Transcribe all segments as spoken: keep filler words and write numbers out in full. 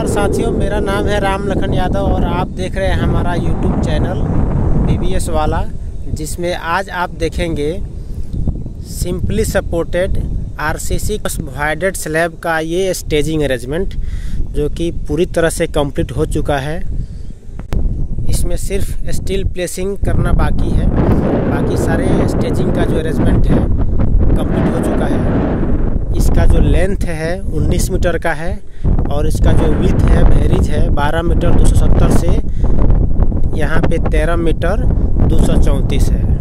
साथियों, मेरा नाम है राम लखन यादव और आप देख रहे हैं हमारा YouTube channel B B S वाला, जिसमें आज आप देखेंगे simply supported R C C provided slab का ये स्टेजिंग अरेंजमेंट, जो कि पूरी तरह से कंप्लीट हो चुका है। इसमें सिर्फ स्टील प्लेसिंग करना बाकी है, बाकी सारे स्टेजिंग का जो अरेंजमेंट है कंप्लीट हो चुका है। इसका जो लेंथ है उन्नीस मीटर का है और इसका जो विड्थ है वेरीज है बारह मीटर दो सौ सत्तर से यहाँ पे तेरह मीटर दो सौ चौंतीस है।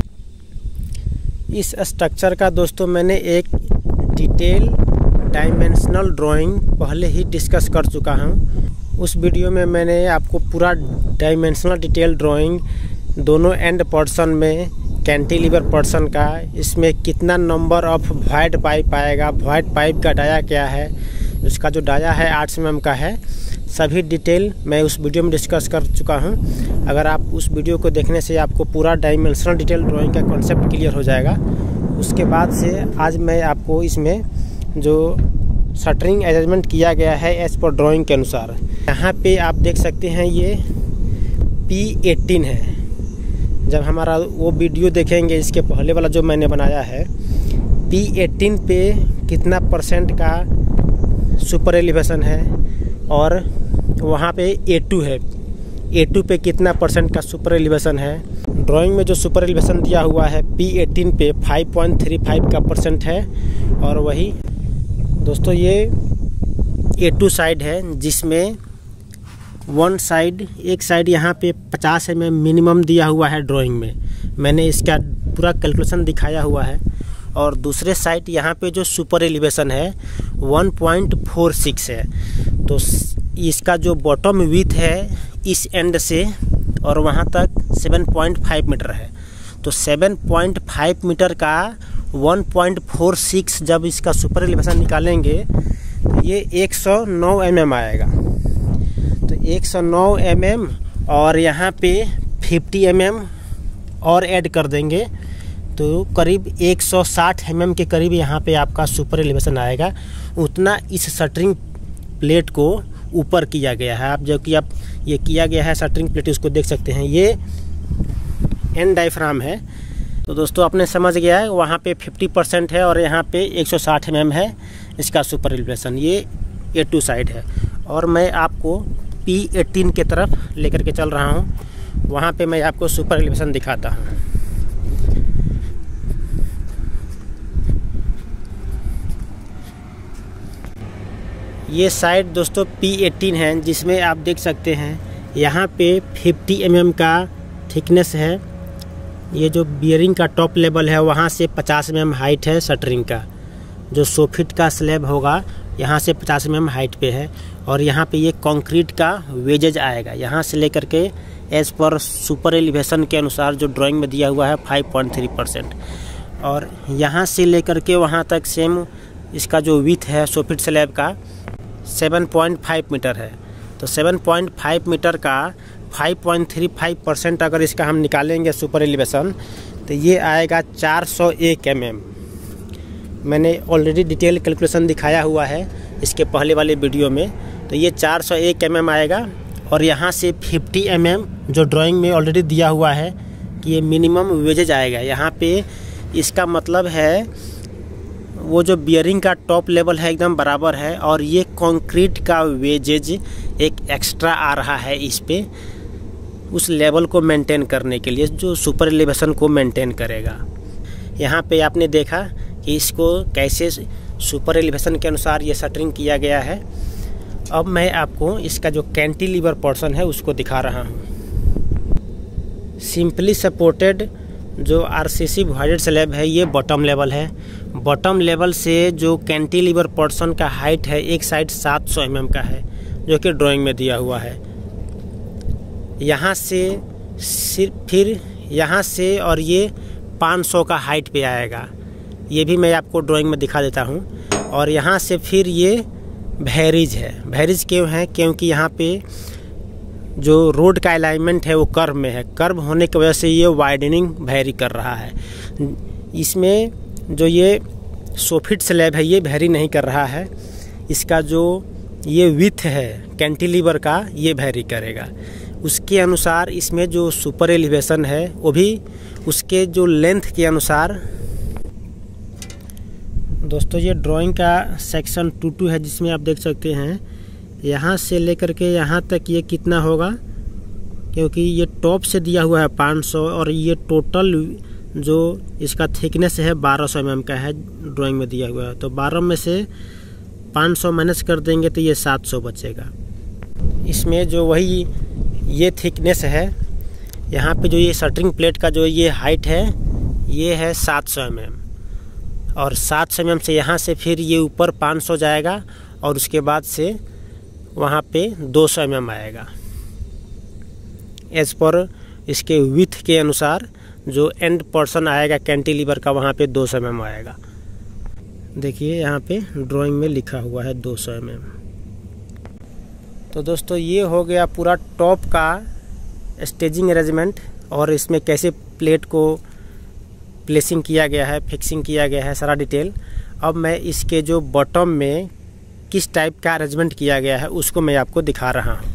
इस स्ट्रक्चर का दोस्तों मैंने एक डिटेल डायमेंशनल ड्राइंग पहले ही डिस्कस कर चुका हूँ। उस वीडियो में मैंने आपको पूरा डायमेंशनल डिटेल ड्राइंग दोनों एंड पोर्शन में कैंटिलीवर पोर्शन का, इसमें कितना नंबर ऑफ वॉइड पाइप आएगा, वॉइड पाइप का डाया क्या है, उसका जो डाया है आठ एम एम का है, सभी डिटेल मैं उस वीडियो में डिस्कस कर चुका हूं। अगर आप उस वीडियो को देखने से आपको पूरा डायमेंशनल डिटेल ड्राइंग का कॉन्सेप्ट क्लियर हो जाएगा। उसके बाद से आज मैं आपको इसमें जो शटरिंग अरेंजमेंट किया गया है एज पर ड्राइंग के अनुसार, यहाँ पे आप देख सकते हैं ये पी एटीन है। जब हमारा वो वीडियो देखेंगे इसके पहले वाला जो मैंने बनाया है, पी एटीन पे कितना परसेंट का सुपर एलिवेशन है और वहाँ पे ए टू है, ए टू पे कितना परसेंट का सुपर एलिवेशन है। ड्राइंग में जो सुपर एलिवेशन दिया हुआ है पी एटीन पे फाइव पॉइंट थ्री फाइव का परसेंट है। और वही दोस्तों ये ए टू साइड है, जिसमें वन साइड एक साइड यहाँ पे पचास एम एम मिनिमम दिया हुआ है। ड्राइंग में मैंने इसका पूरा कैलकुलेशन दिखाया हुआ है। और दूसरे साइड यहाँ पे जो सुपर एलिवेशन है वन पॉइंट फोर सिक्स है। तो इसका जो बॉटम विड्थ है इस एंड से और वहाँ तक सेवन पॉइंट फाइव मीटर है। तो सेवन पॉइंट फाइव मीटर का वन पॉइंट फोर सिक्स जब इसका सुपर एलिवेशन निकालेंगे तो ये एक सौ नौ एम एम आएगा। तो एक सौ नौ एम एम और यहाँ पे फिफ्टी एम एम और ऐड कर देंगे तो करीब एक सौ साठ एम एम के करीब यहाँ पे आपका सुपर एलिवेशन आएगा। उतना इस शटरिंग प्लेट को ऊपर किया गया है। आप जो कि आप ये किया गया है शटरिंग प्लेट, उसको देख सकते हैं, ये एंड डायफ्राम है। तो दोस्तों आपने समझ गया है, वहाँ पे फिफ्टी परसेंट है और यहाँ पे एक सौ साठ एम एम है इसका सुपर एलिवेशन। ये ए टू साइड है। और मैं आपको पी एटीन के तरफ लेकर के चल रहा हूँ, वहाँ पे मैं आपको सुपर एलिवेशन दिखाता हूँ। ये साइड दोस्तों पी एटीन है, जिसमें आप देख सकते हैं यहाँ पे फिफ्टी एम एम का थिकनेस है। ये जो बियरिंग का टॉप लेवल है वहाँ से पचास एम एम हाइट है। शटरिंग का जो सोफिट का स्लैब होगा यहाँ से पचास एम एम हाइट पे है। और यहाँ पे ये कंक्रीट का वेजेज आएगा, यहाँ से लेकर के एज पर सुपर एलिवेशन के अनुसार जो ड्राइंग में दिया हुआ है फाइव पॉइंट थ्री परसेंट। और यहाँ से लेकर के वहाँ तक सेम इसका जो विड्थ है सोफिट स्लैब का सेवन पॉइंट फाइव मीटर है। तो सेवन पॉइंट फाइव मीटर का five point three five percent अगर इसका हम निकालेंगे सुपर एलिवेशन तो ये आएगा चार सौ एक एम एम। मैंने ऑलरेडी डिटेल कैलकुलेशन दिखाया हुआ है इसके पहले वाले वीडियो में। तो ये चार सौ एक एम एम आएगा और यहाँ से फिफ्टी एम एम जो ड्राइंग में ऑलरेडी दिया हुआ है कि ये मिनिमम वेजेज आएगा। यहाँ पे इसका मतलब है वो जो बियरिंग का टॉप लेवल है एकदम बराबर है और ये कंक्रीट का वेजेज एक एक्स्ट्रा आ रहा है इस पे, उस लेवल को मेंटेन करने के लिए जो सुपर एलिवेशन को मेंटेन करेगा। यहाँ पे आपने देखा कि इसको कैसे सुपर एलिवेशन के अनुसार ये शटरिंग किया गया है। अब मैं आपको इसका जो कैंटिलीवर पोर्शन है उसको दिखा रहा हूँ। सिंपली सपोर्टेड जो R C C provided slab है ये बॉटम लेवल है। बॉटम लेवल से जो कैंटिलीवर पोर्शन का हाइट है एक साइड सात सौ एम एम का है, जो कि ड्राइंग में दिया हुआ है। यहाँ से सिर्फ फिर यहाँ से और ये पाँच सौ का हाइट पे आएगा, ये भी मैं आपको ड्राइंग में दिखा देता हूँ। और यहाँ से फिर ये वेरीज है। वेरीज क्यों है? क्योंकि यहाँ पे जो रोड का अलाइनमेंट है वो कर्व में है, कर्व होने की वजह से ये वाइडनिंग वेरी कर रहा है। इसमें जो ये सोफिट स्लैब है ये वेरी नहीं कर रहा है। इसका जो ये विथ है कैंटिलीवर का, ये वैरी करेगा। उसके अनुसार इसमें जो सुपर एलिवेशन है वो भी उसके जो लेंथ के अनुसार। दोस्तों ये ड्राइंग का सेक्शन टू टू है, जिसमें आप देख सकते हैं यहाँ से लेकर के यहाँ तक ये कितना होगा, क्योंकि ये टॉप से दिया हुआ है पाँच सौ और ये टोटल जो इसका थिकनेस है बारह सौ एम एम का है, ड्राइंग में दिया हुआ है। तो बारह में से पाँच सौ माइनस कर देंगे तो ये सात सौ बचेगा। इसमें जो वही ये थिकनेस है, यहाँ पे जो ये शटरिंग प्लेट का जो ये हाइट है ये है सात सौ एम एम, और सात सौ एम एम से यहाँ से फिर ये ऊपर पाँच सौ जाएगा और उसके बाद से वहाँ पे दो सौ एम एम आएगा। एज पर इसके विथ के अनुसार जो एंड पोर्शन आएगा कैंटिलीवर का, वहाँ पे दो सौ एम एम आएगा। देखिए यहाँ पे ड्राइंग में लिखा हुआ है दो सौ एम एम। तो दोस्तों ये हो गया पूरा टॉप का स्टेजिंग अरेंजमेंट, और इसमें कैसे प्लेट को प्लेसिंग किया गया है, फिक्सिंग किया गया है, सारा डिटेल। अब मैं इसके जो बॉटम में किस टाइप का अरेंजमेंट किया गया है उसको मैं आपको दिखा रहा हूँ।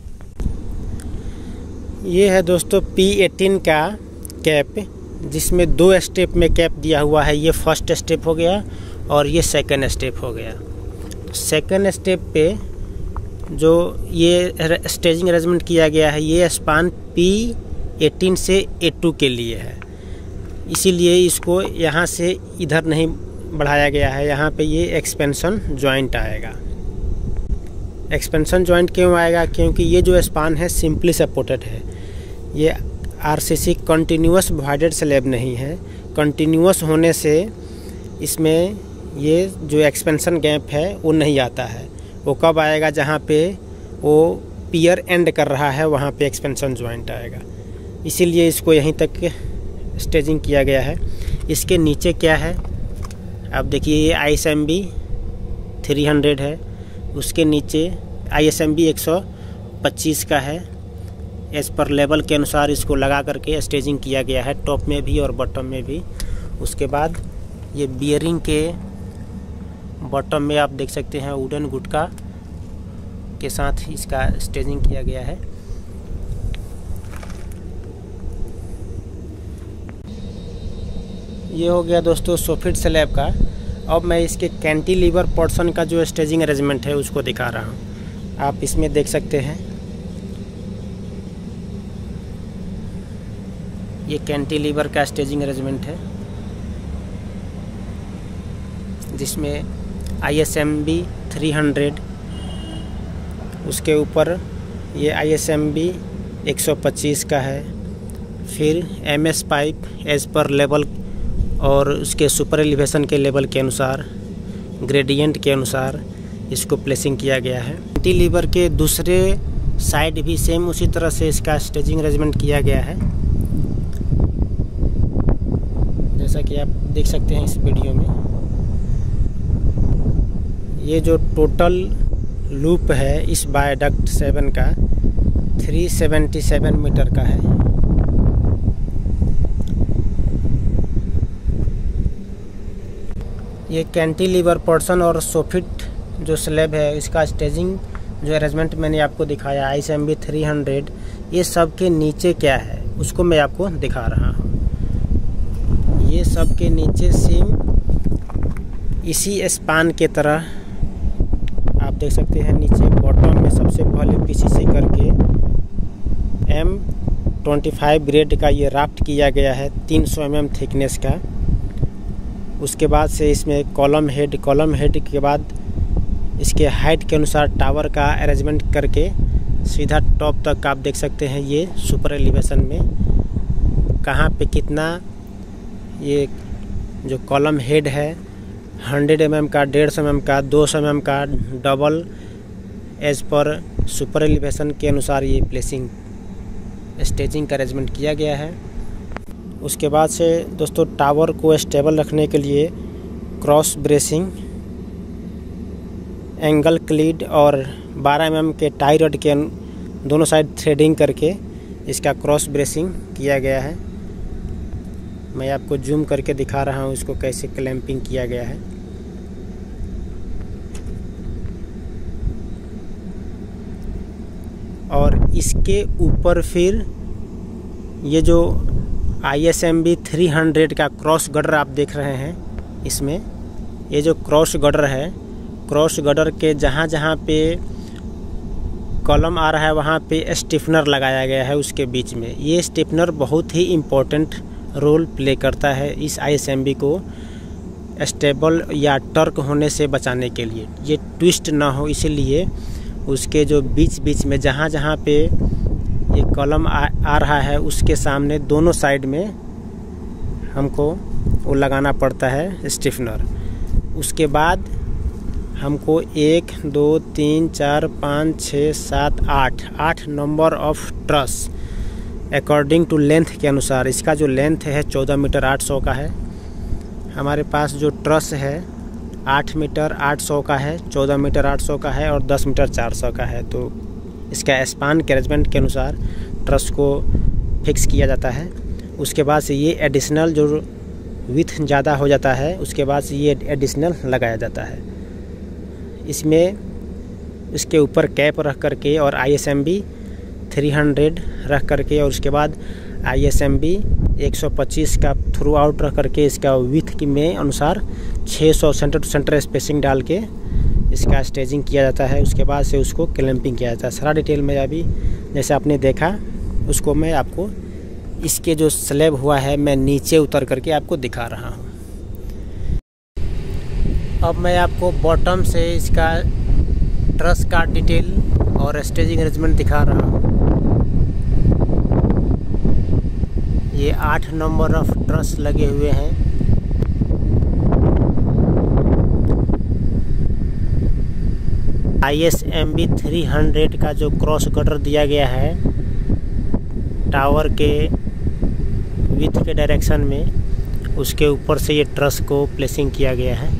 ये है दोस्तों पी एटीन का कैप, जिसमें दो स्टेप में कैप दिया हुआ है। ये फर्स्ट स्टेप हो गया और ये सेकंड स्टेप हो गया। सेकंड स्टेप पे जो ये स्टेजिंग अरेंजमेंट किया गया है, ये स्पान पी एटीन से ए टू के लिए है, इसीलिए इसको यहाँ से इधर नहीं बढ़ाया गया है। यहाँ पे ये एक्सपेंशन जॉइंट आएगा। एक्सपेंशन जॉइंट क्यों आएगा? क्योंकि ये जो स्पान है सिंपली सपोर्टेड है। ये आरसीसी कंटिन्यूअस वॉइडेड स्लैब नहीं है। कंटिन्यूअस होने से इसमें ये जो एक्सपेंशन गैप है वो नहीं आता है। वो कब आएगा? जहाँ पे वो पियर एंड कर रहा है वहाँ पे एक्सपेंशन जॉइंट आएगा। इसीलिए इसको यहीं तक स्टेजिंग किया गया है। इसके नीचे क्या है आप देखिए, ये I S M B three hundred है, उसके नीचे आई एस एम बी एक सौ पच्चीस का है। एज पर लेवल के अनुसार इसको लगा करके स्टेजिंग किया गया है, टॉप में भी और बॉटम में भी। उसके बाद ये बियरिंग के बॉटम में आप देख सकते हैं वुडन गुटका के साथ इसका स्टेजिंग किया गया है। ये हो गया दोस्तों सोफिट स्लैब का। अब मैं इसके कैंटिलीवर पोर्शन का जो स्टेजिंग अरेंजमेंट है उसको दिखा रहा हूँ। आप इसमें देख सकते हैं ये कैंटिलीवर का स्टेजिंग अरेंजमेंट है, जिसमें I S M B three hundred, उसके ऊपर ये आई एस एम बी एक सौ पच्चीस का है। फिर एम एस पाइप एज पर लेवल और उसके सुपर एलिवेशन के लेवल के अनुसार, ग्रेडियंट के अनुसार इसको प्लेसिंग किया गया है। कैंटिलीवर के दूसरे साइड भी सेम उसी तरह से इसका स्टेजिंग अरेंजमेंट किया गया है, जैसा कि आप देख सकते हैं इस वीडियो में। ये जो टोटल लूप है इस वायडक्ट सेवन का तीन सौ सतहत्तर मीटर का है। ये कैंटिलीवर पोर्शन और सोफिट जो स्लैब है इसका स्टेजिंग जो अरेंजमेंट मैंने आपको दिखाया I S M B three hundred, ये सब के नीचे क्या है उसको मैं आपको दिखा रहा हूँ। ये सब के नीचे सेम इसी स्पान के तरह आप देख सकते हैं। नीचे बॉटम में सबसे पहले पीसीसी करके एम ट्वेंटी फाइव ग्रेड का ये राफ्ट किया गया है तीन सौ एम एम थिकनेस का। उसके बाद से इसमें कॉलम हेड, कॉलम हेड के बाद इसके हाइट के अनुसार टावर का अरेंजमेंट करके सीधा टॉप तक आप देख सकते हैं। ये सुपर एलिवेशन में कहाँ पे कितना ये जो कॉलम हेड है हंड्रेड एम एम का, डेढ़ सौ एम एम का, दो सौ एम एम का डबल एज पर सुपर एलिवेशन के अनुसार ये प्लेसिंग स्टेजिंग का अरेंजमेंट किया गया है। उसके बाद से दोस्तों टावर को स्टेबल रखने के लिए क्रॉस ब्रेसिंग, एंगल क्लीड और बारह एम एम के टाई रड के दोनों साइड थ्रेडिंग करके इसका क्रॉस ब्रेसिंग किया गया है। मैं आपको जूम करके दिखा रहा हूँ इसको कैसे क्लैंपिंग किया गया है। और इसके ऊपर फिर ये जो I S M B three hundred का क्रॉस गर्डर आप देख रहे हैं, इसमें ये जो क्रॉस गर्डर है, क्रॉस गर्डर के जहाँ जहाँ पे कॉलम आ रहा है वहाँ पे स्टिफनर लगाया गया है उसके बीच में। ये स्टिफनर बहुत ही इम्पोर्टेंट रोल प्ले करता है इस आई एस एम बी को स्टेबल या टर्क होने से बचाने के लिए, ये ट्विस्ट ना हो, इसलिए उसके जो बीच बीच में जहाँ जहाँ पे ये कॉलम आ, आ रहा है उसके सामने दोनों साइड में हमको वो लगाना पड़ता है स्टिफनर। उसके बाद हमको एक दो तीन चार पाँच छः सात आठ आठ number of truss according to length के अनुसार, इसका जो लेंथ है चौदह मीटर आठ सौ का है। हमारे पास जो ट्रस है आठ मीटर आठ सौ का है, चौदह मीटर आठ सौ का है और दस मीटर चार सौ का है। तो इसका स्पान के अरेंजमेंट के अनुसार ट्रस को फिक्स किया जाता है। उसके बाद से ये एडिशनल जो विथ ज़्यादा हो जाता है उसके बाद से ये एडिशनल लगाया जाता है। इसमें इसके ऊपर कैप रख करके और I S M B three hundred रख करके और उसके बाद आई एस एम बी एक सौ पच्चीस का थ्रू आउट रख करके इसका विथ की में अनुसार छह सौ सेंटर टू सेंटर स्पेसिंग डाल के इसका स्टेजिंग किया जाता है। उसके बाद से उसको क्लैंपिंग किया जाता है। सारा डिटेल में अभी जैसे आपने देखा उसको मैं आपको इसके जो स्लैब हुआ है मैं नीचे उतर करके आपको दिखा रहा हूँ। अब मैं आपको बॉटम से इसका ट्रस का डिटेल और स्टेजिंग अरेंजमेंट दिखा रहा हूँ। ये आठ नंबर ऑफ ट्रस लगे हुए हैं। I S M B three hundred का जो क्रॉस गर्डर दिया गया है टावर के विथ के डायरेक्शन में, उसके ऊपर से ये ट्रस को प्लेसिंग किया गया है।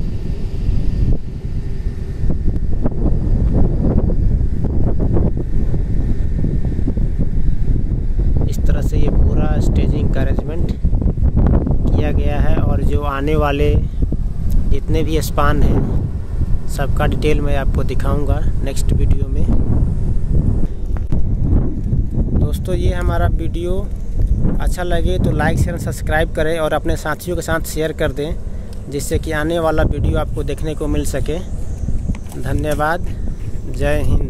इस तरह से ये पूरा स्टेजिंग का अरेंजमेंट किया गया है और जो आने वाले जितने भी स्पान हैं सबका डिटेल मैं आपको दिखाऊंगा नेक्स्ट वीडियो में। दोस्तों ये हमारा वीडियो अच्छा लगे तो लाइक शेयर सब्सक्राइब करें और अपने साथियों के साथ शेयर कर दें, जिससे कि आने वाला वीडियो आपको देखने को मिल सके। धन्यवाद। जय हिंद।